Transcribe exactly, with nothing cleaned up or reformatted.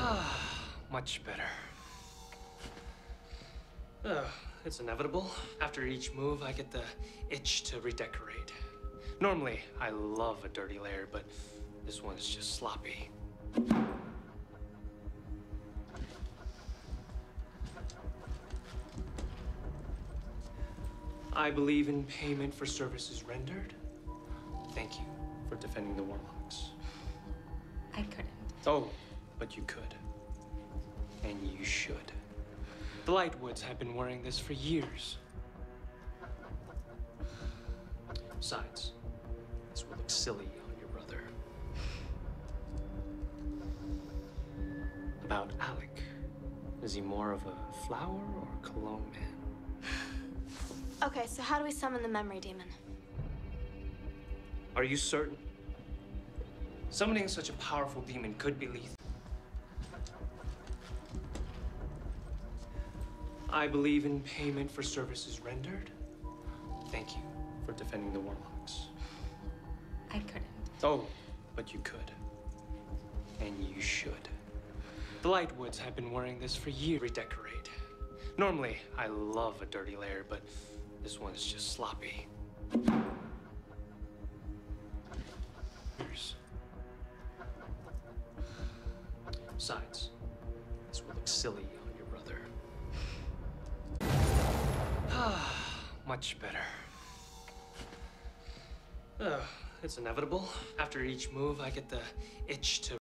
Much better. Uh, it's inevitable. After each move, I get the itch to redecorate. Normally, I love a dirty layer, but this one's just sloppy. I believe in payment for services rendered. Thank you for defending the warlocks. I couldn't. Oh, but you could. And you should. The Lightwoods have been wearing this for years. Besides, this will look silly on your brother. About Alec. Is he more of a flower or a cologne man? Okay, so how do we summon the memory demon? Are you certain? Summoning such a powerful demon could be lethal. I believe in payment for services rendered. Thank you for defending the warlocks. I couldn't. Oh, but you could. And you should. The Lightwoods have been wearing this for years. Redecorate. Normally, I love a dirty layer, but this one's just sloppy. Besides, this will look silly on your brother. Much better. Uh, it's inevitable. After each move, I get the itch to